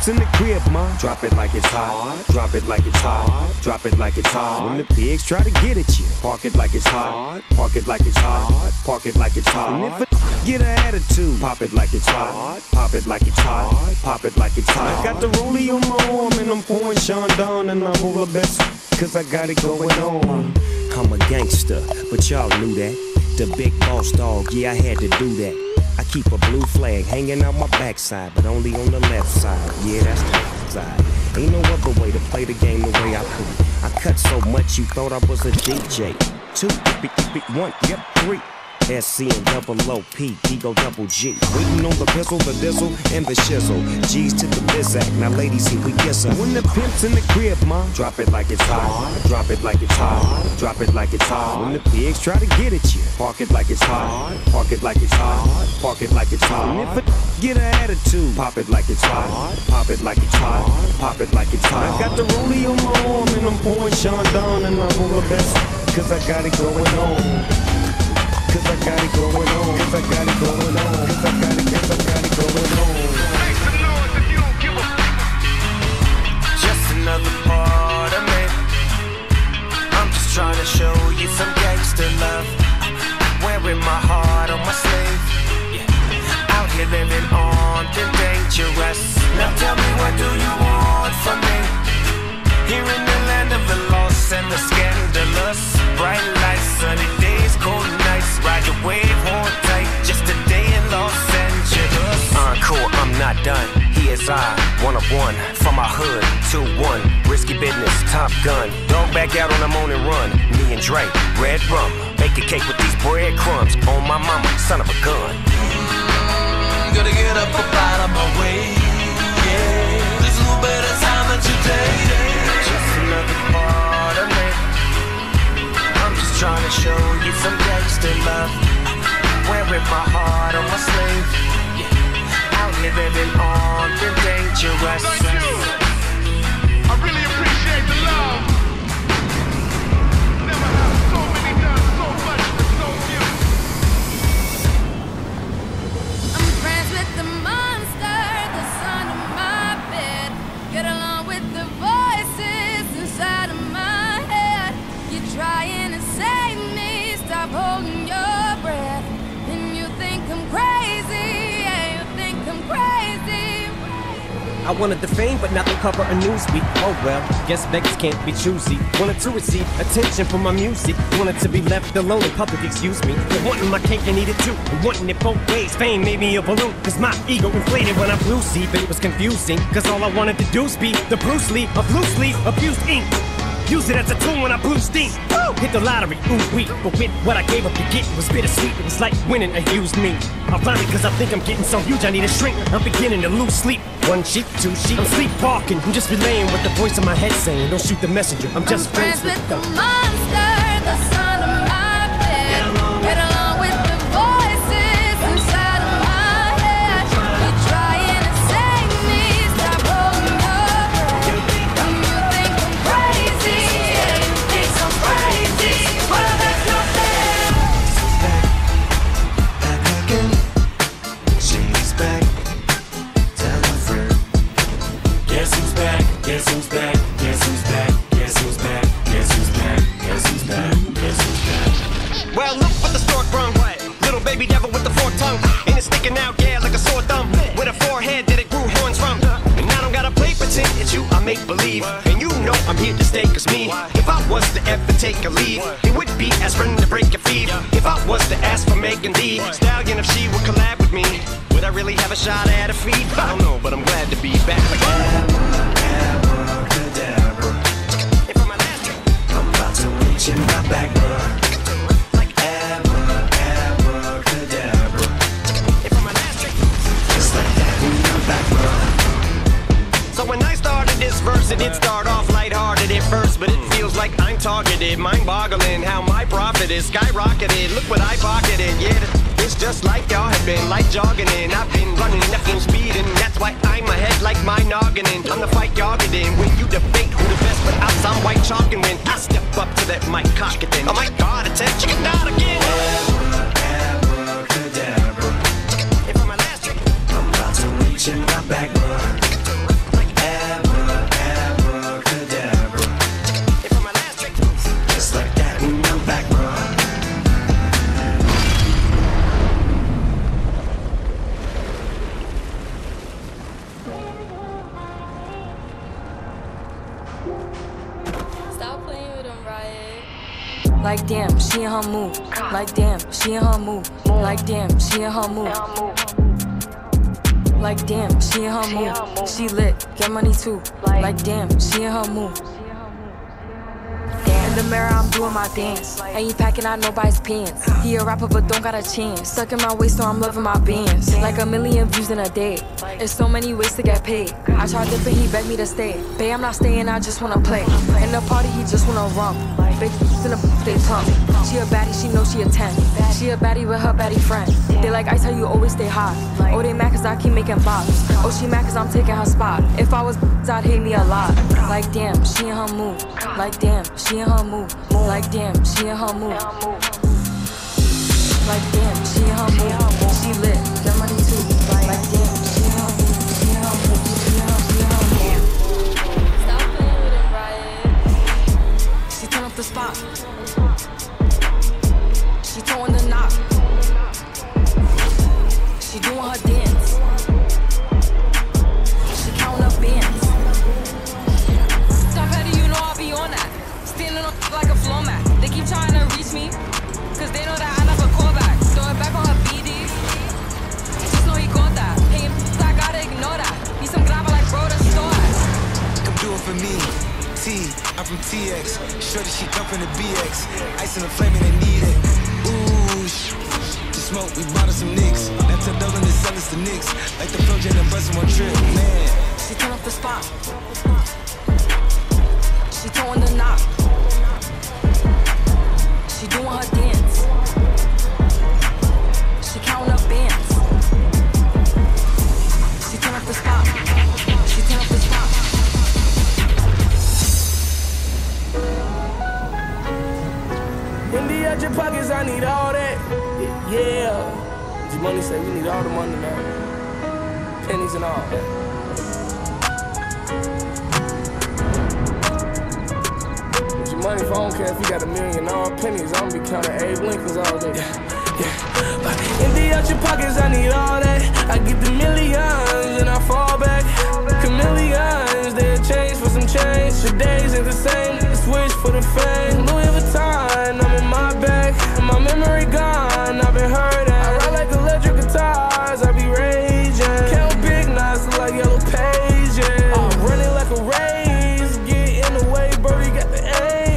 pimp's in the crib, ma, drop it like it's hot. Drop it like it's hot. Drop it like it's hot. When the pigs try to get at you, park it like it's hot. Park it like it's hot. Park it like it's hot. And if a get an attitude, pop it like it's hot. Pop it like it's hot. Pop it like it's hot. I got the rollie on my arm and I'm pouring Sean Don and I'm all the best, cause I got it going on. I'm a gangster, but y'all knew that. The big boss dog, yeah, I had to do that. I keep a blue flag hanging out my backside, but only on the left side. Yeah, that's the side. Ain't no other way to play the game the way I play. I cut so much you thought I was a DJ. 2, 1, yep, 3. SC and double OP, Ego double G. Waiting on the pistol, the dizzle, and the shizzle. G's to the bizac, now ladies, here we kiss her. When the pimp's in the crib, ma, drop it like it's hot. Drop it like it's hot. Drop it like it's hot. When the pigs try to get at you, park it like it's hot. Park it like it's hot. Park it like it's hot. And if a get an attitude, pop it like it's hot. Pop it like it's hot. Pop it like it's hot. I got the rollie on my arm and I'm pouring Sean Don and I'm all the best, cause I got it going on. Cause I got it going on, cause I got it going on, cause I got it going on. Make some noise if you don't give a Just another part of me. I'm just trying to show you some gangster love. Wearing my heart on my sleeve. Yeah. Out here living on the dangerous. Now tell me, what do you want from me? Here in the land of the lost and the scandalous. Bright lights, sunny days, cold nights. Ride your wave, hold tight. Just a day in Los Angeles. Encore, I'm not done. Here's I, 101 from my hood, 2-1. Risky business, Top Gun. Dog back out on the morning run. Me and Dre, red rum. Bake a cake with these breadcrumbs. On my mama, son of a gun. Gotta get up out of my way. Yeah, there's no better time than today. Just another part of me. I'm just trying to show you some gangster love. Wearing my heart on my sleeve. Yeah. Out here living on the dangerous. Thank you. I really appreciate the love. Never have so many done so much for so few. I'm friends with the monster, the son of my bed. Get along with the voices inside of my head. You're trying to save me, stop holding your breath. And you think I'm crazy, yeah, you think I'm crazy. I wanted the fame, but not the cover of Newsweek. Oh well, guess beggars can't be choosy. Wanted to receive attention from my music. Wanted to be left alone in public, excuse me. But wanting my cake and eat it too. And wanting it both ways. Fame made me a balloon. Cause my ego inflated when I blew see. But it was confusing. Cause all I wanted to do was be the Bruce Lee of loosely abused ink. Use it as a tool when I blew steam. Woo! Hit the lottery, ooh wee. But with what I gave up to get, it was bittersweet. It was like winning a used me. Ironic, cause I think I'm getting so huge I need a shrink. I'm beginning to lose sleep. 1 sheep, 2 sheep, I'm sleepwalking. I'm just relaying what the voice in my head saying. Don't shoot the messenger, I'm just friends with the monster, the son of my bed. Get along with the voices inside of my head. You're trying to save me, stop holding your breath. And you think I'm crazy, yeah, you think I'm crazy. Well, that's not fair. Back again. She's back. Tell a friend. Guess who's back? Guess who's back? Guess who's back? Guess who's back? Guess who's back? Guess who's back? Guess who's back? Well, look what the stork brung. Little baby devil with the forked tongue. And it's sticking out, yeah, like a sore thumb. With a forehead that it grew horns from. And I don't gotta play pretend, it's you, I make believe. And you know I'm here to stay, cause me, if I was to ever take a leave, it would be aspirin to break your feet. If I was to ask for Megan Thee Stallion, if she would collab with me, would I really have a shot at a feat? I don't know, but I'm glad to be back. Abracadabra. And for my last trick, I'm about to reach in my back, bruh. Abracadabra. and for my last trick. Just like that in my back, bruh. So when I started this verse, it did start off lighthearted at first, but it feels like I'm targeted, mind-boggling how my profit is skyrocketed. Look what I pocketed, yeah. It's just like y'all have been, like jogging in. I've been running, I've been speeding. That's why I'm ahead like my noggin in. I'm the fight y'all get in. When you debate who the best, but I'm some white chalk, and when I step up to that mic, cock it then. Oh my God, it's that chicken out again. Abracadabra. And for my last trick, I'm about to reach in my back, bruh. Stop playing with him, Riot. Like damn, she in her mood. Like damn, she in her mood. Like damn, she in her mood. Like damn, she in her mood. She lit, get money too. Like damn, she in her mood. In the mirror, I'm doing my dance. Ain't packing out nobody's pants. He a rapper, but don't got a chance. Stuck in my waist, so I'm loving my bands. Like 1 million views in a day. There's so many ways to get paid. I tried dipping, he begged me to stay. Babe, I'm not staying, I just wanna play. In the party, he just wanna rump. Big in the they pump. She a baddie, she know she a 10. She a baddie with her baddie friend. They like ice, how you always stay hot. Oh, they mad cause I keep making bops. Oh, she mad cause I'm taking her spot. If I was I'd hate me a lot. Like damn, she in her mood. Like damn, she in her mood. Like damn, she in her mood. Like damn, she in her mood. She lit, get money too. Like damn, she in her mood. She in her mood. She in her mood. Stop playing with him, Riot. She turn up the spot. She throwing the knock. She doing her dance. She counting up bands. Stop petty, you know I'll be on that. Standing up like a floor mat. They keep trying to reach me, cause they know that I never call back. Throw it back on her BD. Just know he got that. Hey, I gotta ignore that. Need some grabber like bro to store. Come do it for me. T, I'm from TX. Shorty, she come from the BX. Ice in the flame and they need it. Ooh, just smoke, we bought us some nicks. That's a double and the sellers to nicks. Like the flow jet and bustin' one trip, man. She turn up the spot. She throwing the knock. She doing her dance. She counting up bands. She turn up the spot. She turn up the spot. Indy out your pockets, I need all that. Yeah. G-Money say we need all the money now. Pennies and all that. Money, if I don't care if you got $1 million, all pennies, I'm gonna be counting Abe Lincolns all day. Yeah. Indy out your pockets, I need all that. I get the millions and I fall back. Chameleons, they'll change for some change. The days ain't the same, switch for the fame. Louis Vuitton, I'm in my bag. And my memory gone, I've been hurt at. I ride like electric guitars, I be raging. Count big knots like yellow pages. I'm running like a race, get in the way, Birdie got the aim.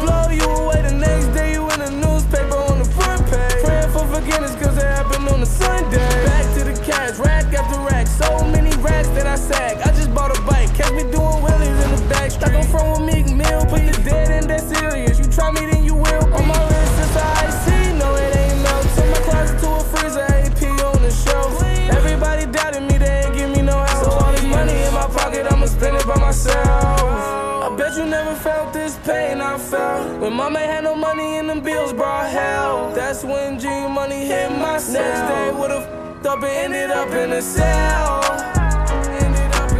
Forgiveness cause it happened on a Sunday. Back to the cash, rack after rack. So many racks that I sag. I just bought a bike, catch me doing wheelies in the back. Like I'm from a Meek Mill, put you dead and that serious. You try me then you will. On my wrist it's a icy, no it ain't melt. Turn my closet to a freezer, AP on the shelf. Everybody doubted me, they ain't give me no help. So all this money in my pocket, I'ma spend it by myself. I bet you never felt this pain I felt when mama had no money and them bills brought hell. That's when G-Money hit my cell. Next day would've f***ed up and ended up in a cell. Ended up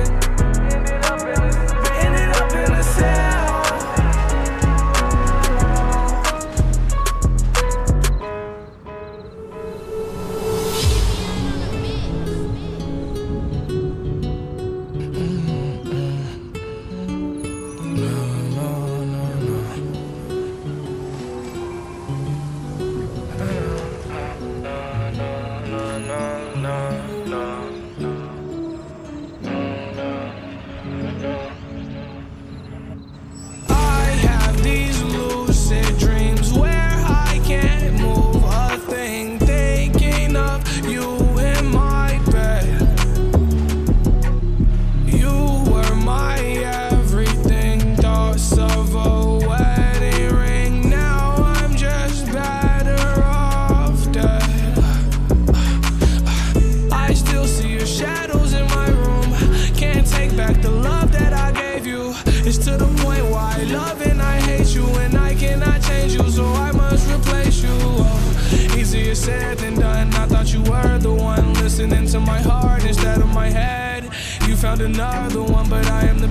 in a cell. Said and done. I thought you were the one listening to my heart instead of my head. You found another one, but I am the